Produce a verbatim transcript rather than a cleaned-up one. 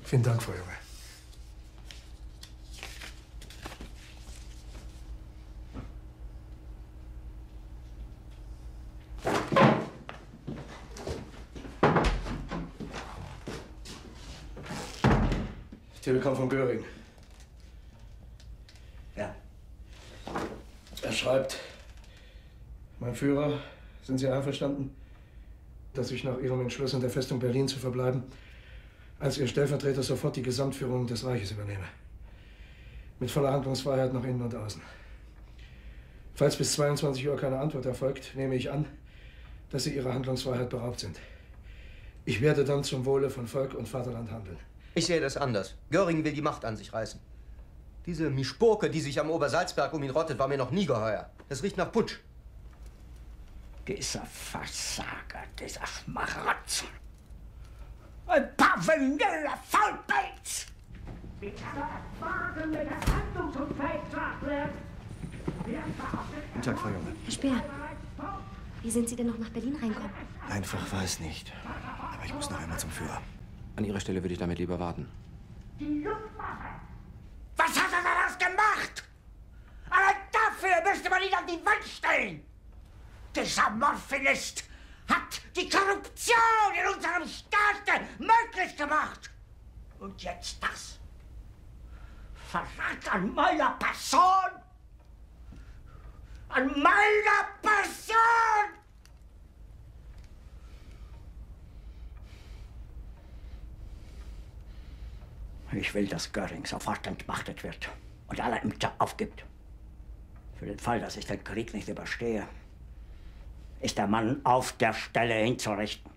Vielen Dank, Frau Junge. Till kommt von Göring. Ja. Er schreibt, mein Führer, sind Sie einverstanden, dass ich nach Ihrem Entschluss in der Festung Berlin zu verbleiben, als Ihr Stellvertreter sofort die Gesamtführung des Reiches übernehme. Mit voller Handlungsfreiheit nach innen und außen. Falls bis zweiundzwanzig Uhr keine Antwort erfolgt, nehme ich an, dass Sie Ihrer Handlungsfreiheit beraubt sind. Ich werde dann zum Wohle von Volk und Vaterland handeln. Ich sehe das anders. Göring will die Macht an sich reißen. Diese Mischpurke, die sich am Obersalzberg um ihn rottet, war mir noch nie geheuer. Das riecht nach Putsch. Dieser Versager, dieser Schmarotzer. Ein paar vanille Faulpelz! Wie kann er erwarten, wenn er handlungsunfähig wird? Guten Tag, Frau Junge. Herr Speer, wie sind Sie denn noch nach Berlin reinkommen? Einfach war es nicht. Aber ich muss noch einmal zum Führer. An Ihrer Stelle würde ich damit lieber warten. Die Luftwaffe! Was hat er daraus gemacht? Aber dafür müsste man ihn an die Wand stellen! Dieser Morphinist hat die Korruption in unserem Staat möglich gemacht! Und jetzt das? Verrat an meiner Person! An meiner Person! Ich will, dass Göring sofort entmachtet wird und alle Ämter aufgibt. Für den Fall, dass ich den Krieg nicht überstehe, ist der Mann auf der Stelle hinzurichten.